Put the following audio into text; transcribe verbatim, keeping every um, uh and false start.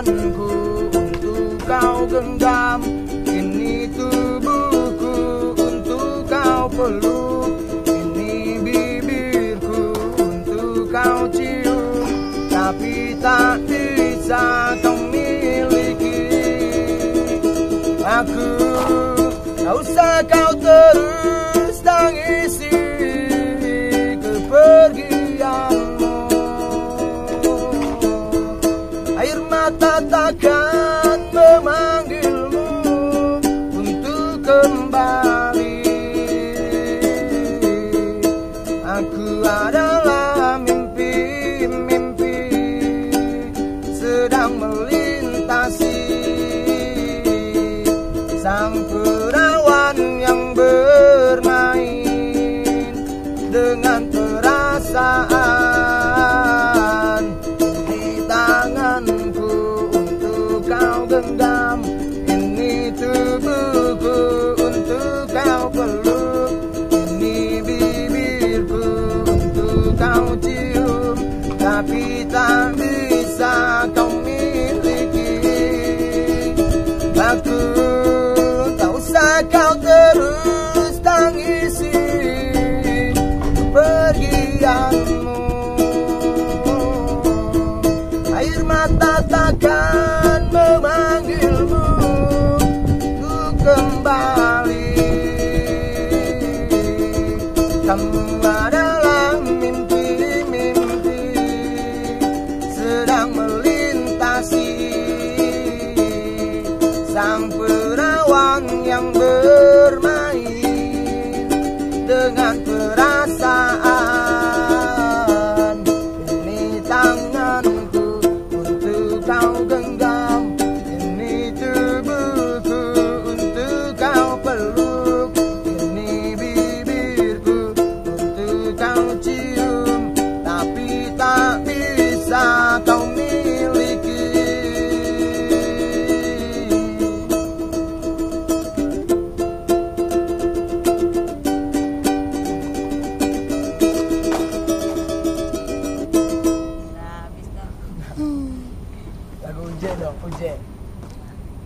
tanganku untuk kau genggam, ini tubuhku untuk kau peluk, ini bibirku untuk kau cium, tapi tak bisa kau miliki. Aku tak usah kau terus tangisi kepergianmu. Air mata takkan memanggilmu untuk kembali. Aku adalah mimpi-mimpi sedang melintasi sang perawan yang bermain dengan perasaan. Di tanganku untuk kau genggam, ini tubuhku untuk kau peluk, ini bibirku untuk kau cium, tapi tak bisa kau miliki. Aku kau terus tangisi kepergianmu. Air mata takkan memanggilmu untuk kembali. Kamu adalah mimpi-mimpi sedang melintasi sang perawan yang bermain dengan perasaan. Ini tanganku untuk kau genggam, ini tubuhku untuk kau peluk, ini bibirku untuk kau cium, tapi tak bisa kau miliki. Lagu Uje dong, Uje.